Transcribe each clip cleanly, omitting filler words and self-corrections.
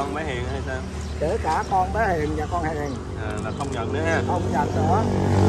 con bé Hiền hay sao? Kể cả con bé Hiền và con Hiền Là không nhận nữa ha. không nhận nữa.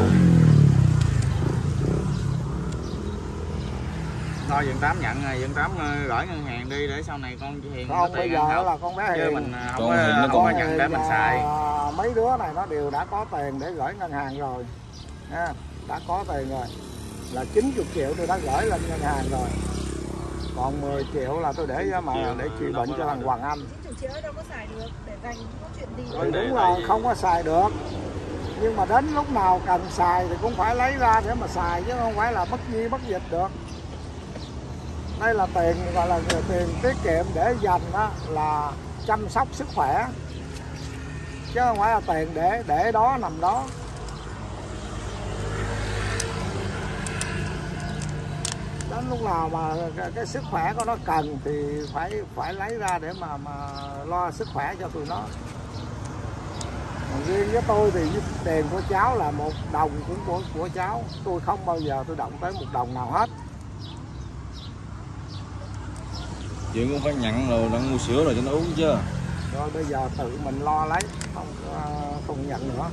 Thôi Dân Tám nhận rồi, Dân Tám gửi ngân hàng đi để sau này con chị Hiền Không, bây giờ là con bé Hiền. Chứ mình không có nhận để mình xài. Mấy đứa này nó đều đã có tiền để gửi ngân hàng rồi nha. Đã có tiền rồi, là 90 triệu tôi đã gửi lên ngân hàng rồi. Còn 10 triệu là tôi để để trị bệnh cho thằng Hoàng Anh. 90 triệu đâu có xài được, để dành có chuyện gì. Thì đúng là không có xài được. Nhưng mà đến lúc nào cần xài thì cũng phải lấy ra để mà xài, chứ không phải là bất di bất dịch được. Đây là tiền gọi là tiền tiết kiệm để dành đó, là chăm sóc sức khỏe, chứ không phải là tiền để đó nằm đó. Đến lúc nào mà cái sức khỏe của nó cần thì phải lấy ra để mà lo sức khỏe cho tụi nó. Còn riêng với tôi thì tiền của cháu là 1 đồng cũng của cháu, tôi không bao giờ tôi động tới 1 đồng nào hết. Chuyện cũng phải nhận rồi, đang mua sữa rồi cho nó uống chứ. Rồi bây giờ tự mình lo lấy, không nhận nữa.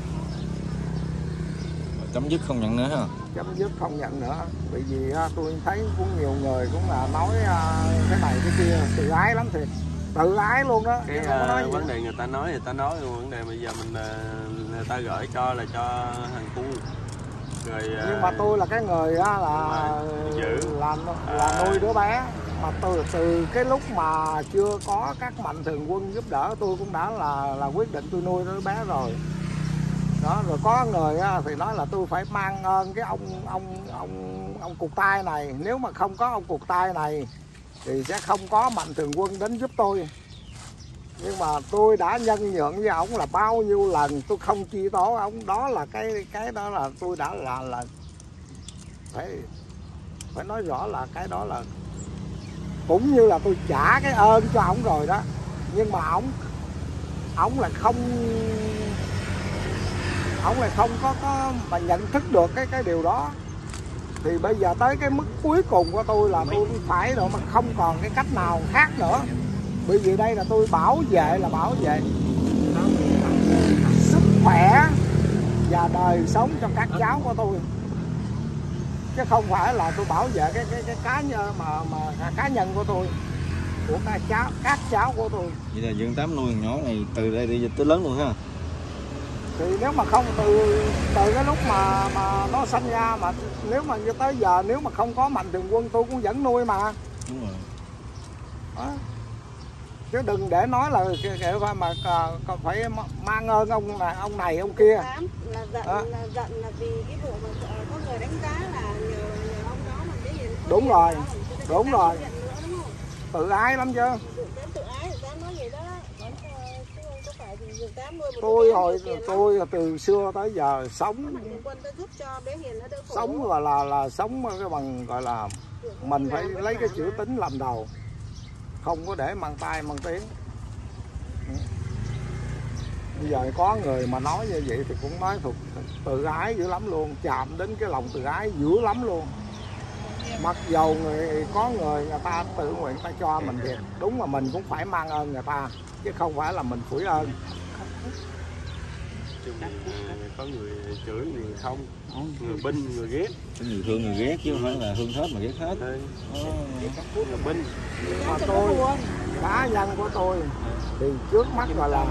Chấm dứt không nhận nữa ha. Chấm dứt không nhận nữa. Bởi vì tôi thấy cũng nhiều người cũng là nói cái này cái kia, tự ái lắm thiệt. Tự ái luôn đó. Cái vấn đề người ta nói luôn, vấn đề bây giờ người ta gửi cho là cho thằng cu. Rồi, nhưng mà tôi là cái người là nuôi đứa bé. Mà từ cái lúc mà chưa có các mạnh thường quân giúp đỡ, tôi cũng đã là quyết định tôi nuôi đứa bé rồi. Đó, rồi có người thì nói là tôi phải mang ơn cái ông cụt tay này. Nếu mà không có ông cụt tay này thì sẽ không có mạnh thường quân đến giúp tôi. Nhưng mà tôi đã nhân nhượng với ông là bao nhiêu lần tôi không chi tố ông. Đó là cái đó là tôi đã là phải nói rõ là cái đó là cũng như là tôi trả cái ơn cho ổng rồi đó. Nhưng mà ổng là không có mà nhận thức được cái điều đó. Thì bây giờ tới cái mức cuối cùng của tôi là tôi phải rồi, mà không còn cái cách nào khác nữa. Bởi vì đây là tôi bảo vệ sức khỏe và đời sống cho các cháu của tôi, chứ không phải là tôi bảo vệ cái cá nhân mà cá nhân của tôi, của các cháu của tôi. Vậy là Dân Tám nuôi thằng nhỏ này từ đây đi tới lớn luôn ha. Thì nếu mà không từ cái lúc mà nó sanh ra, mà nếu mà như tới giờ nếu mà không có mạnh thường quân tôi cũng vẫn nuôi mà. Đúng rồi. Đó. Chứ đừng để nói là mà phải mang ơn ông này ông kia. Là giận là vì cái vụ mà có người đánh giá là nhờ ông đó mà cái Hiền. Đúng rồi, đúng rồi. Tự ái lắm chứ. Tự ái, dám nói vậy đó. Tôi từ xưa tới giờ sống là sống cái bằng gọi là mình phải lấy cái chữ tín làm đầu, không có để mang tay mang tiếng. Bây giờ có người mà nói như vậy thì cũng nói thuộc tự ái dữ lắm luôn, chạm đến cái lòng tự ái dữ lắm luôn. Mặc dầu có người ta tự nguyện ta cho mình thiệt, đúng là mình cũng phải mang ơn người ta, chứ không phải là mình phủi ơn. Có người chửi, người không, người binh, người ghét. Có người thương, người ghét, chứ không phải là thương hết mà ghét hết. Người binh. Mà tôi, cá nhân của tôi thì trước mắt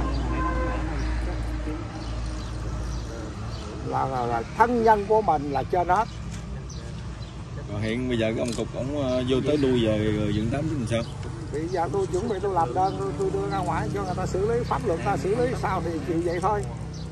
là thân nhân của mình là trên hết. Còn hiện bây giờ cái ông cục ổng vô tới đuôi giờ rồi Dân Tám chứ làm sao? Bây giờ tôi chuẩn bị tôi làm đơn, tôi đưa ra ngoài cho người ta xử lý, pháp luật ta xử lý sao thì chịu vậy thôi.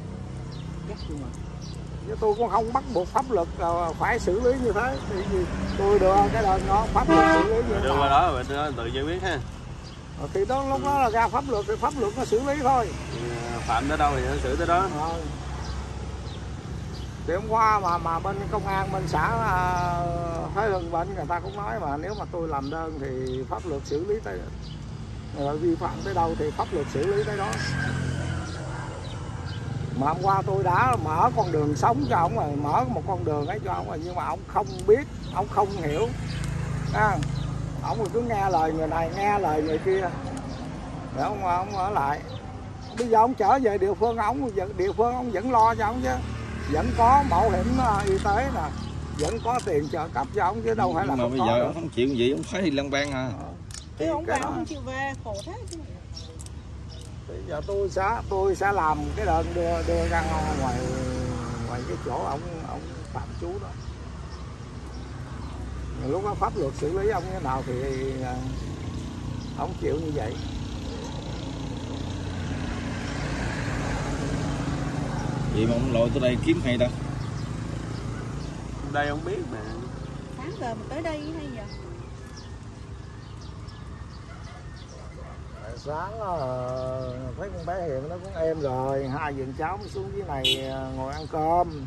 Chứ tôi cũng không bắt buộc pháp luật phải xử lý như thế. Thì tôi đưa cái đơn đó, pháp luật xử lý như thế. Đưa qua đó rồi tự giải quyết ha. Thì đó lúc đó là ra pháp luật thì pháp luật nó xử lý thôi. Phạm tới đâu thì nó xử tới đó. Thì hôm qua mà bên công an bên xã Thái Hưng bên người ta cũng nói mà nếu mà tôi làm đơn thì pháp luật xử lý tới, vi phạm tới đâu thì pháp luật xử lý tới đó. Mà hôm qua tôi đã mở con đường sống cho ông rồi, mở một con đường ấy cho ông rồi, nhưng mà ông không biết, ông không hiểu. Ông cứ nghe lời người này, nghe lời người kia. để ông ở lại. Bây giờ ông trở về địa phương ông vẫn lo cho ông chứ, vẫn có bảo hiểm y tế nè, vẫn có tiền trợ cấp cho ông chứ đâu phải là mà không bây có giờ đâu. ông không chịu gì ông phải đi lăng ban à. Chứ ông bà không chịu về, khổ thế chứ. Bây giờ tôi sẽ làm cái đơn đưa ra ngoài cái chỗ ông tạm trú đó. Lúc đó pháp luật xử lý ông như thế nào thì ông chịu như vậy. Vậy mà ông lội tới đây kiếm hay đâu? Đây không biết mà. Sáng giờ mà tới đây hay giờ? Sáng thấy con bé Hiền nó cũng êm rồi, hai vợ cháu mới xuống dưới này ngồi ăn cơm.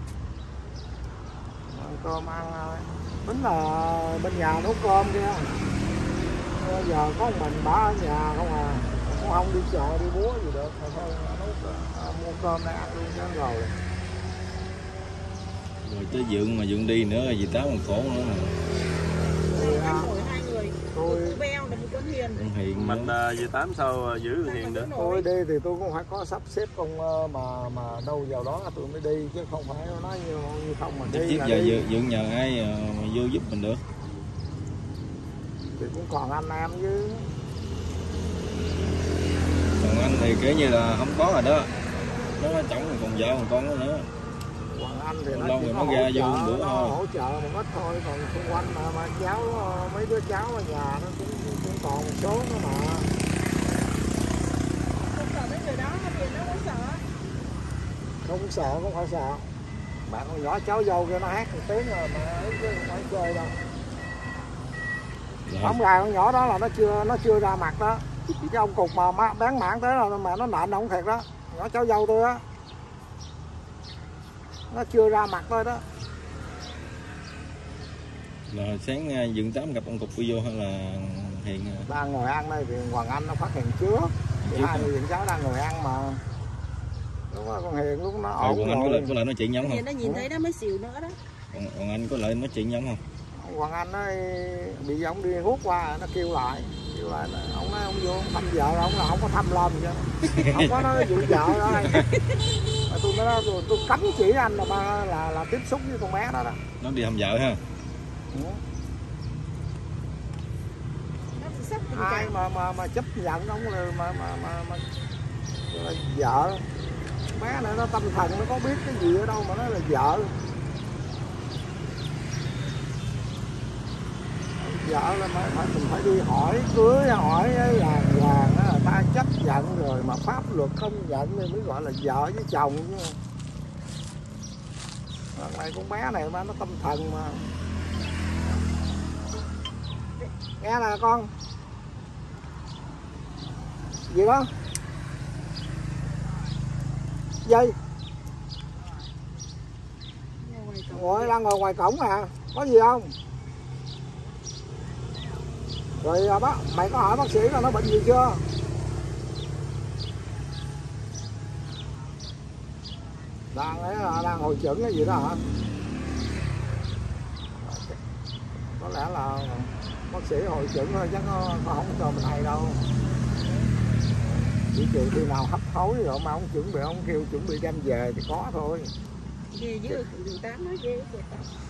Ăn cơm ăn tính là bên nhà nấu cơm kia. Bây giờ có một mình bà ở nhà không à, cũng không đi chợ đi búa gì được, thôi mua cơm để ăn luôn cho rồi. Rồi tới Dượng mà Dượng đi nữa dì Tám còn khổ nữa mà. Ăn ngồi hai người, tôi beo là một con Hiền. Con Hiền Mình dì Tám sao giữ con Hiền được? Tôi đi thì tôi cũng phải có sắp xếp con mà đâu vào đó tôi mới đi chứ không phải nói như không mà đi. Chứ giờ Dượng nhờ ai mà vô giúp mình được? Thì cũng còn anh em chứ. Còn anh thì kể như là không có rồi đó. Nó chồng còn vợ còn con nữa. Còn anh thì nó lâu chỉ rồi có nó ra vô bữa nó thôi. hỗ trợ một ít thôi, còn xung quanh mà cháu mấy đứa cháu ở nhà nó cũng còn một số nữa mà. Không sợ mấy người đó, Hiền nó không sợ. Không sợ, không phải sợ. Bạn con nhỏ cháu dâu kia nó hát một tiếng rồi mà ấy chứ không phải chơi đâu. Bóng gà con nhỏ đó là nó chưa ra mặt đó. Cái ông cục mà bán mảng tới là mà nó nện ông thiệt đó. Nhỏ cháu dâu tôi á. Nó chưa ra mặt thôi đó. Là sáng Dượng Tám gặp ông Cục vô hay là Hiền? Đang ngồi ăn đây thì Hoàng Anh nó phát hiện trước. Thì hai người cháu đang ngồi ăn mà. Lúc đó con Hiền lúc nó ổn Còn anh có lại nói chuyện giống không? Hiền nó nhìn thấy đó mới xỉu nữa đó. Còn anh có lại nói chuyện giống không? Hoàng Anh nó bị ông đi hút qua nó kêu lại là ông nói ông vô ông thăm vợ ông là không có thăm lên chứ không có nói vụ vợ đó. Tôi nói tôi cấm chỉ anh là tiếp xúc với con bé đó đó. Nó đi thăm vợ ha. Ai mà chấp nhận ông là vợ. Bé này nó tâm thần nó có biết cái gì ở đâu mà nó là vợ. Vợ là mình phải đi hỏi cưới hỏi làng hoàng là ta chấp nhận rồi mà pháp luật không nhận thì mới gọi là vợ với chồng chứ. Này con bé này mà nó tâm thần mà. Nghe nè con. Gì đó? Gì? Đang ngồi ngoài cổng à? Có gì không? Rồi mày có hỏi bác sĩ là nó bệnh gì chưa? Đang hồi chẩn cái gì đó hả? Có lẽ là bác sĩ hồi chẩn thôi chắc nó không cho mình hay đâu. Chỉ trừ khi nào hấp hối rồi mà ông chuẩn bị ông kêu chuẩn bị đem về thì có thôi. Ghê dữ, Dượng Tám nói ghê vậy.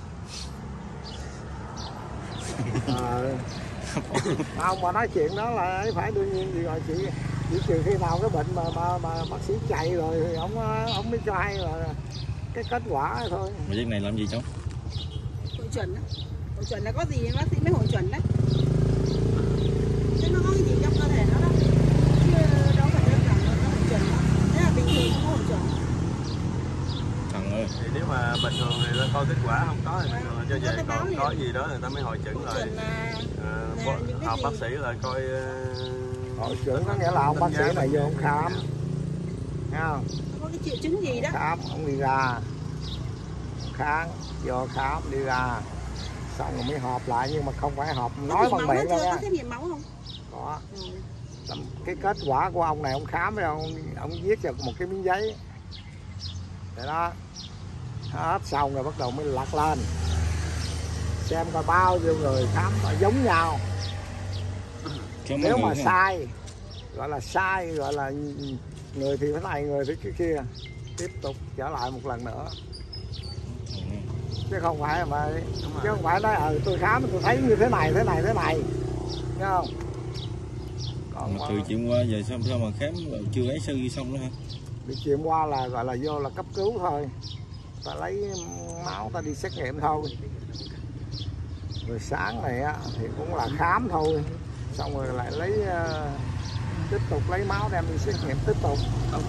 Không mà nói chuyện đó là phải đương nhiên gì rồi chỉ trừ khi nào cái bệnh mà bác sĩ chạy rồi thì ông mới cho hay là cái kết quả thôi. Mà giấc này làm gì cháu? Hội chuẩn đó. Hội chuẩn là có gì bác sĩ mới hội chuẩn đấy. Chứ nó có cái gì trong cơ thể nó đó. Chứ đâu phải đơn giản là nó hội chuẩn đó. Thế là bình thường nó hội chuẩn. Thằng ơi. Thì nếu mà bình thường thì nó coi kết quả không có thì mình cho về, còn có gì đó người ta mới hội chẩn lại. Họp bác sĩ là coi hội chẩn có nghĩa là ông bác sĩ này vô ông khám. Nghe không? Có cái triệu chứng gì đó. Khám, ông đi ra. Khám, vô khám đi ra. Xong rồi mới họp lại nhưng mà không phải họp nói bằng miệng đâu nha. Có xét nghiệm máu không? Có. Cái kết quả của ông này ông khám với ông viết cho một cái miếng giấy. Vậy đó. Hết xong rồi bắt đầu mới lật lên. Xem coi bao nhiêu người khám giống nhau. Nếu mà sai gọi là sai, gọi là người thì thế này, người thì cái kia, tiếp tục trở lại một lần nữa. Chứ không phải mà chứ không phải nói tôi khám tôi thấy như thế này thấy không? Còn mà từ chuyện qua giờ sao mà khám là chưa ấy sơ xong nữa hả? bị chuyện qua là gọi là vô là cấp cứu thôi, ta lấy máu ta đi xét nghiệm thôi. Rồi sáng này á, thì cũng là khám thôi, xong rồi lại lấy tiếp tục lấy máu đem đi xét nghiệm tiếp tục.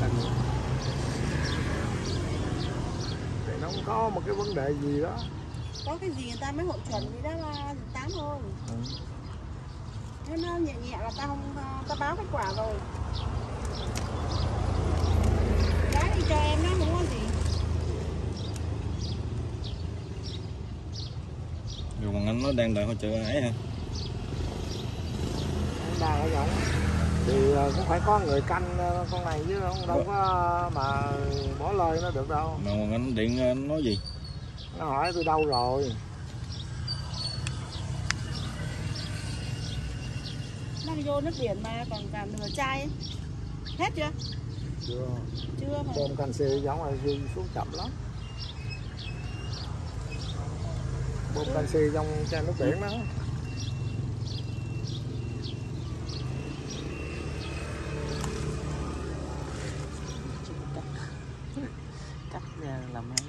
Thì nó không có một cái vấn đề gì đó. Có cái gì người ta mới hội chuẩn đi đó là 8 thôi. Nếu nó nhẹ nhẹ là ta báo kết quả rồi. Đấy thì cho em nó muốn có gì. Rồi còn anh nó đang đợi hỗ trợ ấy hả? Anh đang ở giống thì cũng phải có người canh con này chứ không đâu có mà bỏ lời nó được đâu. Mà còn anh điện anh nói gì? Nó hỏi tôi đâu rồi. Nó vô nước biển mà còn cả nửa chai ấy. Hết chưa? Chưa mà. Bơm canxi giống là đi xuống chậm lắm. Bơm canxi trong chai nước biển đó. Cắt ra làm mấy.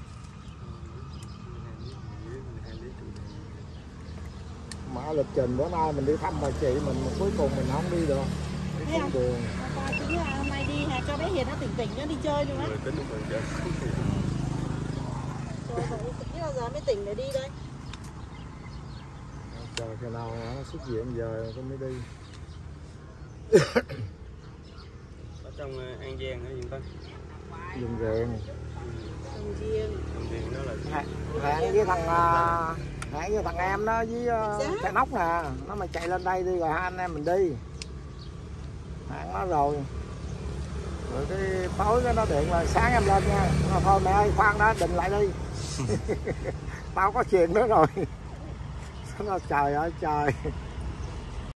Mà lịch trình bữa nay mình đi thăm bà chị mình mà cuối cùng mình không đi được. Đi xuống đường. Tính là hôm nay đi hè cho bé Hiền nó tỉnh nó đi chơi luôn á. Tính lúc mình chơi. Trời ơi, biết bao giờ mới tỉnh để đi đây. Chờ khi nào nó xuất viện giờ tôi mới đi. Ở trong An Giang ở Yên Tân. Dùng rèn. Đồng riêng. Đồng riêng đó là Hẹn với thằng em đó với cái nóc nè, nó mà chạy lên đây đi rồi hai anh em mình đi. Hẹn nó rồi. Rồi cái tối cái nó điện là sáng em lên nha. Nó thôi mẹ ơi khoan đó định lại đi. Tao có chuyện đó rồi. Nó trời ơi trời.